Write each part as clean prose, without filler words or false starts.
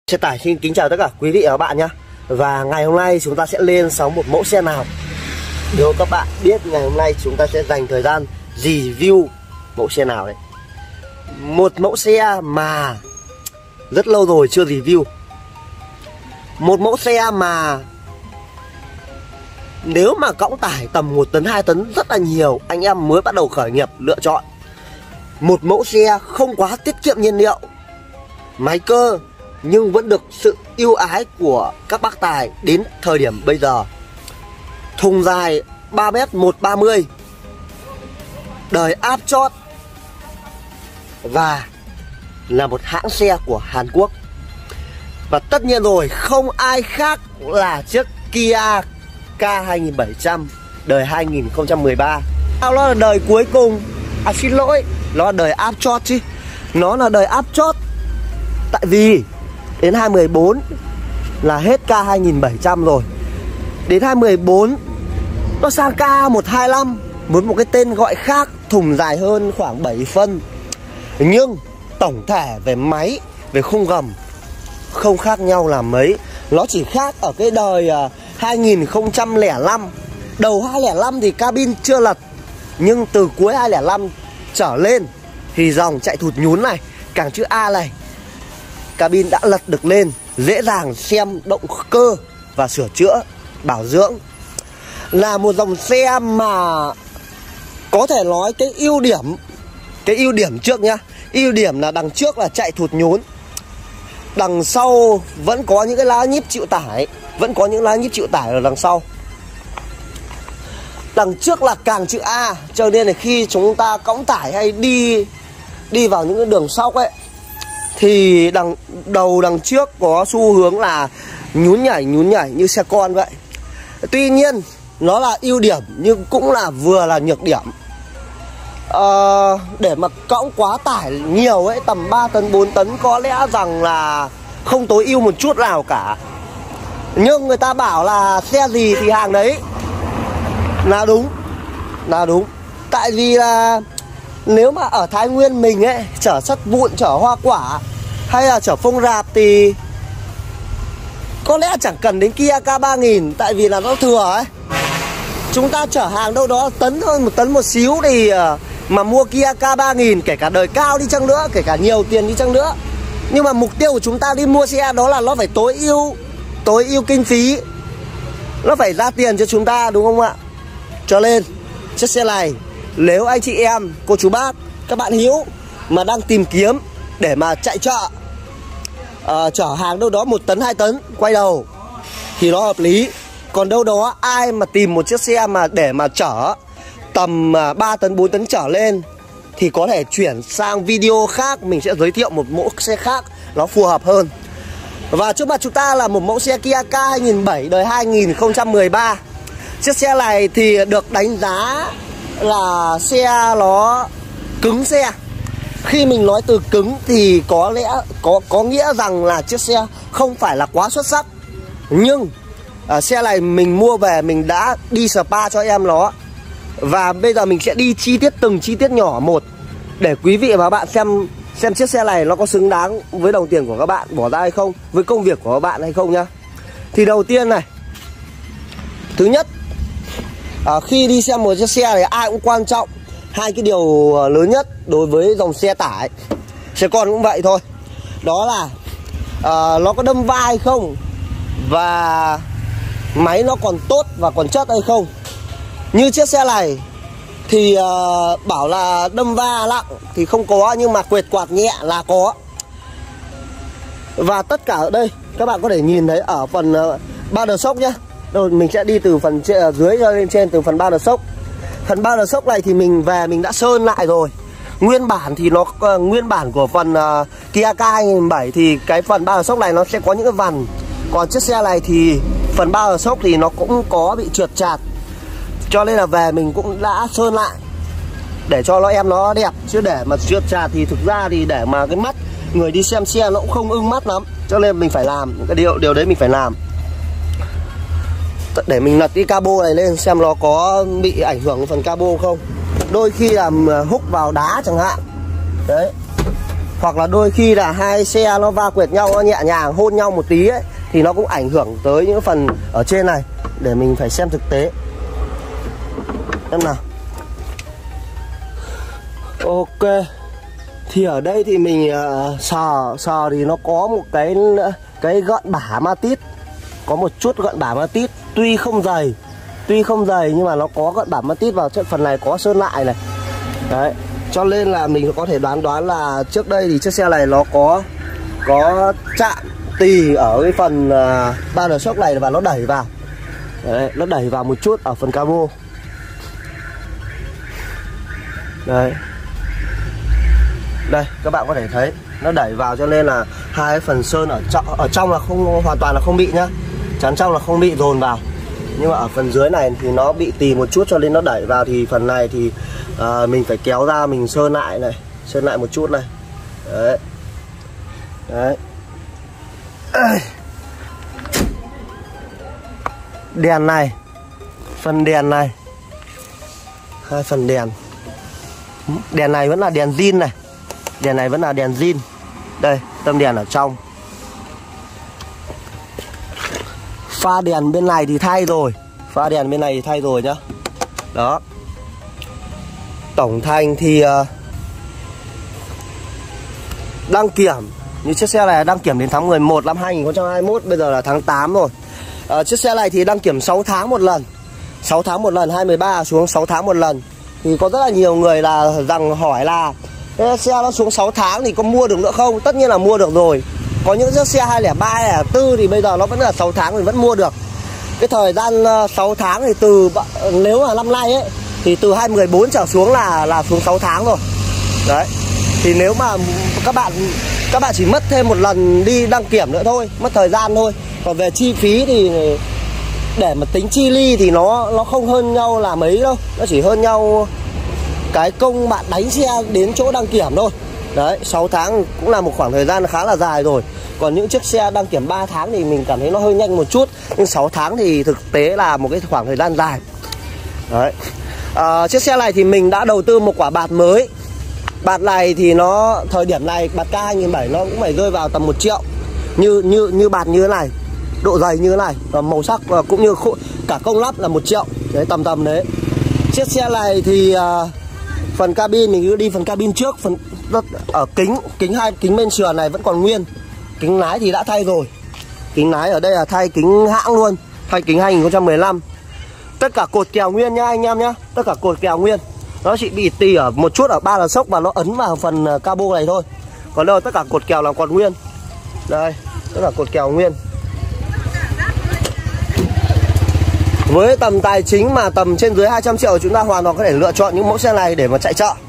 Xe tải xin kính chào tất cả quý vị và các bạn nhé. Và ngày hôm nay chúng ta sẽ lên sóng một mẫu xe nào? Nếu các bạn biết ngày hôm nay chúng ta sẽ dành thời gian review mẫu xe nào đấy. Một mẫu xe mà rất lâu rồi chưa review. Một mẫu xe mà nếu mà cõng tải tầm 1 tấn 2 tấn rất là nhiều anh em mới bắt đầu khởi nghiệp lựa chọn. Một mẫu xe không quá tiết kiệm nhiên liệu, máy cơ, nhưng vẫn được sự yêu ái của các bác tài đến thời điểm bây giờ. Thùng dài 3m130, đời áp chót, và là một hãng xe của Hàn Quốc. Và tất nhiên rồi, không ai khác là chiếc Kia K2700 đời 2013. Nó là đời cuối cùng, xin lỗi, nó là đời áp chót chứ. Nó là đời áp chót. Tại vì đến 2014 là hết K2700 rồi. Đến 2014 nó sang K125, với một cái tên gọi khác, thùng dài hơn khoảng 7 phân. Nhưng tổng thể về máy, về khung gầm không khác nhau là mấy. Nó chỉ khác ở cái đời 2005. Đầu 2005 thì cabin chưa lật, nhưng từ cuối 2005 trở lên thì dòng chạy thụt nhún này, càng chữ A này, cabin đã lật được lên, dễ dàng xem động cơ và sửa chữa, bảo dưỡng. Là một dòng xe mà có thể nói cái ưu điểm trước nhá. Ưu điểm là đằng trước là chạy thụt nhún, đằng sau vẫn có những cái lá nhíp chịu tải, vẫn có những lá nhíp chịu tải ở đằng sau. Đằng trước là càng chữ A, cho nên là khi chúng ta cõng tải hay đi vào những cái đường sóc ấy, thì đằng trước có xu hướng là nhún nhảy như xe con vậy. Tuy nhiên nó là ưu điểm nhưng cũng là vừa là nhược điểm. Để mà cõng quá tải nhiều ấy, tầm 3 tấn 4 tấn có lẽ rằng là không tối ưu một chút nào cả. Nhưng người ta bảo là xe gì thì hàng đấy, là đúng. Tại vì là nếu mà ở Thái Nguyên mình ấy, chở sắt vụn, chở hoa quả hay là chở phông rạp thì có lẽ chẳng cần đến Kia K3000, tại vì là nó thừa ấy. Chúng ta chở hàng đâu đó tấn thôi, 1 tấn một xíu thì mà mua Kia K3000, kể cả đời cao đi chăng nữa, kể cả nhiều tiền đi chăng nữa, nhưng mà mục tiêu của chúng ta đi mua xe đó là nó phải tối ưu kinh phí, nó phải ra tiền cho chúng ta, đúng không ạ? Cho nên chiếc xe này, nếu anh chị em, cô chú bác, các bạn hiếu mà đang tìm kiếm để mà chạy chợ, chở hàng đâu đó 1 tấn 2 tấn quay đầu thì nó hợp lý. Còn đâu đó ai mà tìm một chiếc xe mà để mà chở tầm 3 tấn 4 tấn trở lên thì có thể chuyển sang video khác, mình sẽ giới thiệu một mẫu xe khác nó phù hợp hơn. Và trước mặt chúng ta là một mẫu xe Kia K2007 đời 2013. Chiếc xe này thì được đánh giá là xe nó cứng xe. Khi mình nói từ cứng thì có lẽ có nghĩa rằng là chiếc xe không phải là quá xuất sắc. Nhưng xe này mình mua về mình đã đi spa cho em nó. Và bây giờ mình sẽ đi từng chi tiết nhỏ một để quý vị và các bạn xem chiếc xe này nó có xứng đáng với đồng tiền của các bạn bỏ ra hay không, với công việc của các bạn hay không nhá. Thì đầu tiên này, thứ nhất, khi đi xem một chiếc xe này ai cũng quan trọng hai cái điều lớn nhất đối với dòng xe tải, xe con cũng vậy thôi. Đó là nó có đâm va hay không, và máy nó còn tốt và còn chất hay không. Như chiếc xe này thì bảo là đâm va nặng thì không có, nhưng mà quệt quạt nhẹ là có. Và tất cả ở đây các bạn có thể nhìn thấy ở phần ba đờ sốc nhá. Rồi mình sẽ đi từ phần dưới cho lên trên, từ phần ba đờ sốc. Phần ba đờ sốc này thì mình về mình đã sơn lại rồi. Nguyên bản của phần Kia K2007 thì cái phần ba đờ sốc này nó sẽ có những cái vằn. Còn chiếc xe này thì phần ba đờ sốc thì nó cũng có bị trượt chạt, cho nên là về mình cũng đã sơn lại để cho nó đẹp. Chứ để mà trượt chạt thì thực ra thì để mà cái mắt người đi xem xe nó cũng không ưng mắt lắm. Cho nên mình phải làm cái điều đấy, mình phải làm để mình lật cái cabo này lên xem nó có bị ảnh hưởng phần cabo không. Đôi khi là húc vào đá chẳng hạn. Đấy, hoặc là đôi khi là hai xe nó va quẹt nhau, nó nhẹ nhàng hôn nhau một tí ấy, thì nó cũng ảnh hưởng tới những phần ở trên này. Để mình phải xem thực tế. Xem nào. Ok. Thì ở đây thì mình sờ thì nó có một cái gợn bả ma tít. Có một chút gợn bả ma tít. Tuy không dày nhưng mà nó có gợn bả ma tít vào. Phần này có sơn lại này. Đấy. Cho nên là mình có thể đoán là trước đây thì chiếc xe này nó có chạm tì ở cái phần ba nở sốc này và nó đẩy vào. Đấy, nó đẩy vào một chút ở phần cabo. Đấy. Đây các bạn có thể thấy nó đẩy vào, cho nên là hai cái phần sơn ở trong là không hoàn toàn là không bị nhá. Chắn trong là không bị dồn vào. Nhưng mà ở phần dưới này thì nó bị tì một chút cho nên nó đẩy vào, thì phần này thì mình phải kéo ra mình sơn lại này, sơn lại một chút này. Đấy. Đấy. Đèn này, phần đèn này, hai phần đèn. Đèn này vẫn là đèn zin này. Đèn này vẫn là đèn zin. Đây, tâm đèn ở trong. Pha đèn bên này thì thay rồi. Pha đèn bên này thì thay rồi nhá. Đó. Tổng thành thì đăng kiểm, như chiếc xe này đăng kiểm đến tháng 11 năm 2021. Bây giờ là tháng 8 rồi. Chiếc xe này thì đăng kiểm 6 tháng một lần. 6 tháng một lần, 2013 xuống 6 tháng một lần. Thì có rất là nhiều người là hỏi là xe nó xuống 6 tháng thì có mua được nữa không? Tất nhiên là mua được rồi. Có những chiếc xe 203, 204 thì bây giờ nó vẫn là 6 tháng thì vẫn mua được. Cái thời gian 6 tháng thì nếu là năm nay ấy thì từ 2014 trở xuống là xuống 6 tháng rồi. Đấy. Thì nếu mà các bạn chỉ mất thêm một lần đi đăng kiểm nữa thôi, mất thời gian thôi. Còn về chi phí thì để mà tính chi ly thì nó không hơn nhau là mấy đâu. Nó chỉ hơn nhau cái công bạn đánh xe đến chỗ đăng kiểm thôi. Đấy, 6 tháng cũng là một khoảng thời gian khá là dài rồi. Còn những chiếc xe đăng kiểm 3 tháng thì mình cảm thấy nó hơi nhanh một chút. Nhưng 6 tháng thì thực tế là một cái khoảng thời gian dài. Đấy. Chiếc xe này thì mình đã đầu tư một quả bạt mới. Bạt này thì nó thời điểm này bạt K2007 nó cũng phải rơi vào tầm 1 triệu. Như bạt như thế này, độ dày như thế này, và màu sắc cũng như cả công lắp là 1 triệu. Đấy, tầm đấy. Chiếc xe này thì phần cabin mình cứ đi phần cabin trước, phần ở kính bên sườn này vẫn còn nguyên. Kính lái thì đã thay rồi. Kính lái ở đây là thay kính hãng luôn, thay kính 2015. Tất cả cột kèo nguyên nhá anh em nhá. Tất cả cột kèo nguyên. Nó chỉ bị tì ở một chút ở ba là sốc và nó ấn vào phần cabo này thôi. Còn đâu tất cả cột kèo là còn nguyên. Đây, tất cả cột kèo nguyên. Với tầm tài chính mà tầm trên dưới 200 triệu chúng ta hoàn toàn có thể lựa chọn những mẫu xe này để mà chạy chợ.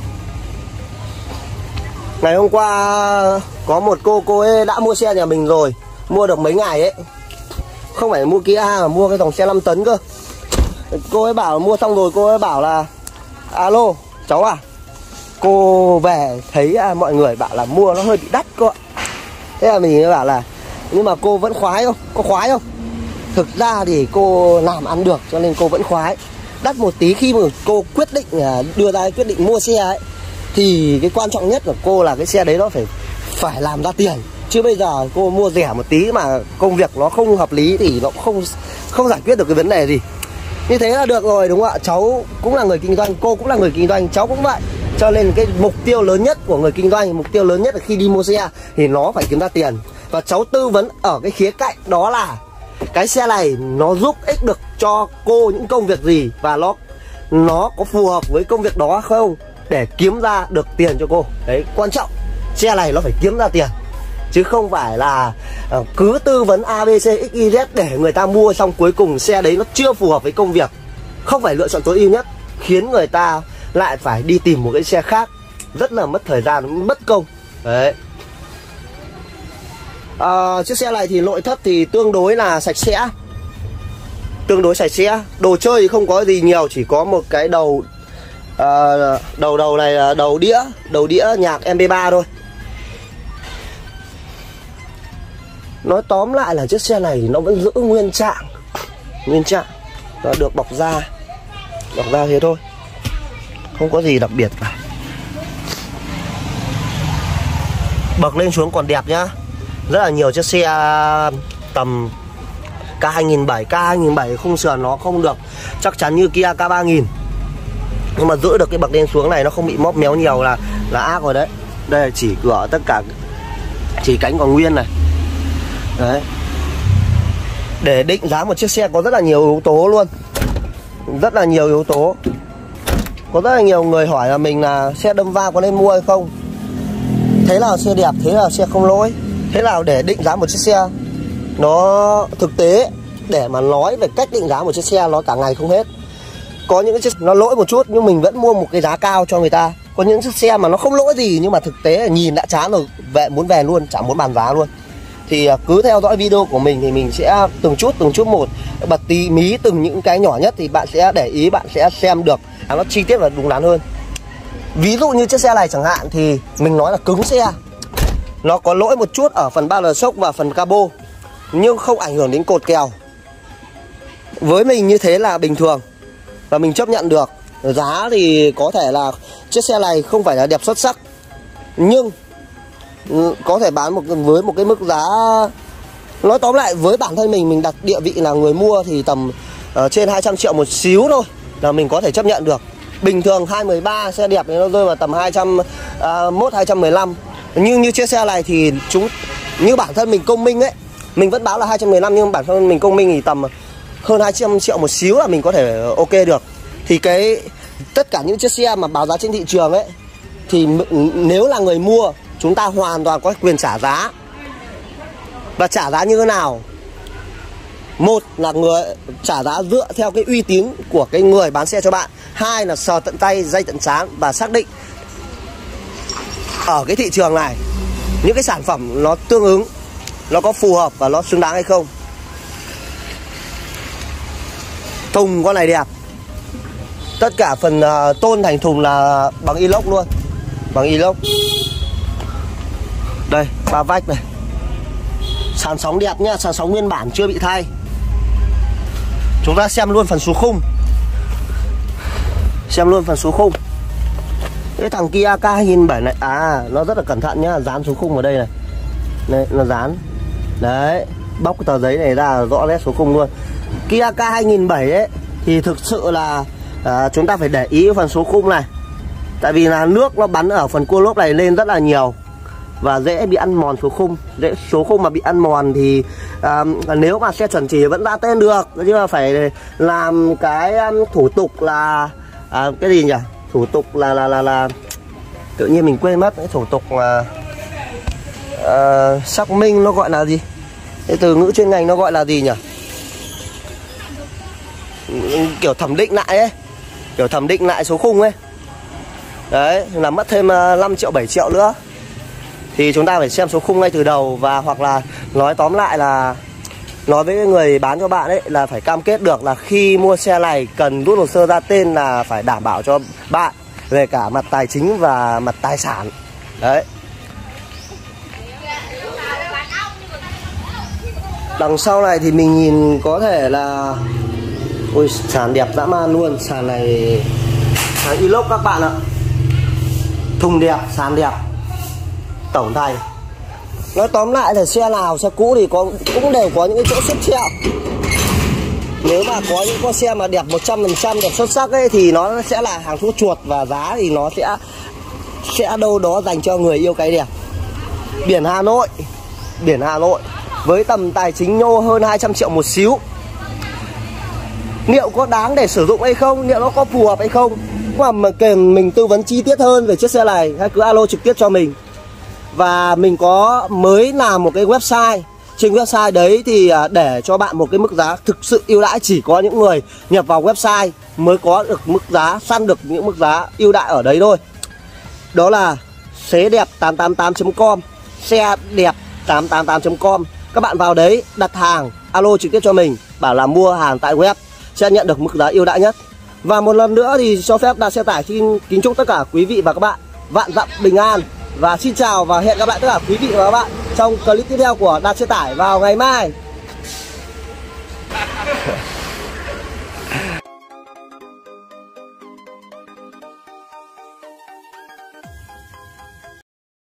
Ngày hôm qua có một cô ấy đã mua xe nhà mình rồi, mua được mấy ngày ấy. Không phải mua Kia mà mua cái dòng xe 5 tấn cơ. Cô ấy bảo mua xong rồi cô ấy bảo là alo cháu à, cô về thấy mọi người bảo là mua nó hơi bị đắt cô ạ. Thế là mình bảo là nhưng mà cô vẫn khoái không? Có khoái không? Thực ra thì cô làm ăn được cho nên cô vẫn khoái. Đắt một tí khi mà cô quyết định đưa ra quyết định mua xe ấy, thì cái quan trọng nhất của cô là cái xe đấy nó phải làm ra tiền. Chứ bây giờ cô mua rẻ một tí mà công việc nó không hợp lý thì nó không giải quyết được cái vấn đề gì. Như thế là được rồi đúng không ạ? Cháu cũng là người kinh doanh, cô cũng là người kinh doanh, cháu cũng vậy. Cho nên cái mục tiêu lớn nhất của người kinh doanh, mục tiêu lớn nhất là khi đi mua xe thì nó phải kiếm ra tiền. Và cháu tư vấn ở cái khía cạnh đó là cái xe này nó giúp ích được cho cô những công việc gì, và nó có phù hợp với công việc đó không, để kiếm ra được tiền cho cô. Đấy, quan trọng xe này nó phải kiếm ra tiền, chứ không phải là cứ tư vấn ABC XYZ để người ta mua xong cuối cùng xe đấy nó chưa phù hợp với công việc, không phải lựa chọn tối ưu nhất, khiến người ta lại phải đi tìm một cái xe khác, rất là mất thời gian, mất công. Đấy. Chiếc xe này thì nội thất thì tương đối là sạch sẽ, tương đối sạch sẽ. Đồ chơi thì không có gì nhiều, chỉ có một cái đầu này là đầu đĩa nhạc MP3 thôi. Nói tóm lại là chiếc xe này thì nó vẫn giữ nguyên trạng, nó được bọc da thế thôi, không có gì đặc biệt cả. Bậc lên xuống còn đẹp nhá. Rất là nhiều chiếc xe tầm K2007, K2007 khung sườn nó không được chắc chắn như Kia K3000. Nhưng mà giữ được cái bậc lên xuống này nó không bị móp méo nhiều là ác rồi đấy. Đây là chỉ cửa tất cả, chỉ cánh còn nguyên này. Đấy. Để định giá một chiếc xe có rất là nhiều yếu tố luôn. Rất là nhiều yếu tố. Có rất là nhiều người hỏi là mình là xe đâm va có nên mua hay không. Thế nào xe đẹp, thế nào xe không lỗi. Thế nào để định giá một chiếc xe nó thực tế, để mà nói về cách định giá một chiếc xe nó cả ngày không hết. Có những chiếc nó lỗi một chút nhưng mình vẫn mua một cái giá cao cho người ta. Có những chiếc xe mà nó không lỗi gì nhưng mà thực tế là nhìn đã chán rồi, muốn về luôn, chẳng muốn bàn giá luôn. Thì cứ theo dõi video của mình thì mình sẽ từng chút một bật tí mí từng những cái nhỏ nhất thì bạn sẽ để ý, bạn sẽ xem được nó chi tiết và đúng đắn hơn. Ví dụ như chiếc xe này chẳng hạn thì mình nói là cứng xe, nó có lỗi một chút ở phần ba lờ sốc và phần cabo nhưng không ảnh hưởng đến cột kèo. Với mình như thế là bình thường và mình chấp nhận được. Giá thì có thể là chiếc xe này không phải là đẹp xuất sắc nhưng có thể bán với một cái mức giá, nói tóm lại với bản thân mình đặt địa vị là người mua thì tầm trên 200 triệu một xíu thôi là mình có thể chấp nhận được. Bình thường 213 xe đẹp thì nó rơi vào tầm 201, 215. Nhưng như chiếc xe này thì như bản thân mình công minh ấy, mình vẫn báo là 215 nhưng bản thân mình công minh thì tầm hơn 200 triệu một xíu là mình có thể ok được. Thì tất cả những chiếc xe mà báo giá trên thị trường ấy thì nếu là người mua, chúng ta hoàn toàn có quyền trả giá. Và trả giá như thế nào? Một là người trả giá dựa theo cái uy tín của cái người bán xe cho bạn. Hai là sờ tận tay, dây tận trán và xác định ở cái thị trường này những cái sản phẩm nó tương ứng, nó có phù hợp và nó xứng đáng hay không. Thùng con này đẹp. Tất cả phần tôn thành thùng là bằng inox luôn. Bằng inox. Đây, ba vách này. Sàn sóng đẹp nhá, sàn sóng nguyên bản chưa bị thay. Chúng ta xem luôn phần số khung. Xem luôn phần số khung. Cái thằng Kia K2007 này, nó rất là cẩn thận nhá, dán số khung vào đây này. Đây, nó dán. Đấy, bóc cái tờ giấy này ra rõ nét số khung luôn. Kia K2007 ấy thì thực sự là chúng ta phải để ý phần số khung này. Tại vì là nước nó bắn ở phần cua lốp này lên rất là nhiều và dễ bị ăn mòn số khung. Số khung mà bị ăn mòn thì nếu mà xe chuẩn chỉ vẫn ra tên được, nhưng mà phải làm cái thủ tục là cái gì nhỉ? Thủ tục là tự nhiên mình quên mất cái thủ tục mà xác minh, nó gọi là gì? Cái từ ngữ chuyên ngành nó gọi là gì nhỉ? Kiểu thẩm định lại ấy, kiểu thẩm định lại số khung ấy. Đấy, là mất thêm 5 triệu 7 triệu nữa. Thì chúng ta phải xem số khung ngay từ đầu. Và hoặc là nói tóm lại là nói với người bán cho bạn ấy là phải cam kết được là khi mua xe này cần rút hồ sơ ra tên là phải đảm bảo cho bạn về cả mặt tài chính và mặt tài sản. Đấy. Đằng sau này thì mình nhìn có thể là ôi, sàn đẹp dã man luôn. Sàn này sàn inox các bạn ạ. Thùng đẹp, sàn đẹp, tổng thành. Nói tóm lại là xe nào, xe cũ thì cũng đều có những cái chỗ xuất treo. Nếu mà có những con xe mà đẹp 100% đẹp xuất sắc ấy thì nó sẽ là hàng thuốc chuột. Và giá thì nó sẽ đâu đó dành cho người yêu cái đẹp. Biển Hà Nội với tầm tài chính nhô hơn 200 triệu một xíu, liệu có đáng để sử dụng hay không, liệu nó có phù hợp hay không. Mà mình tư vấn chi tiết hơn về chiếc xe này, hãy cứ alo trực tiếp cho mình. Và mình có mới làm một cái website. Trên website đấy thì để cho bạn một cái mức giá thực sự ưu đãi. Chỉ có những người nhập vào website mới có được mức giá, săn được những mức giá ưu đãi ở đấy thôi. Đó là xế đẹp 888.com, xe đẹp 888.com. Các bạn vào đấy đặt hàng, alo trực tiếp cho mình, bảo là mua hàng tại web, sẽ nhận được mức giá ưu đãi nhất. Và một lần nữa thì cho phép Đạt Xe Tải xin kính chúc tất cả quý vị và các bạn vạn dặm bình an. Và xin chào và hẹn gặp lại tất cả quý vị và các bạn trong clip tiếp theo của Đạt Xe Tải vào ngày mai.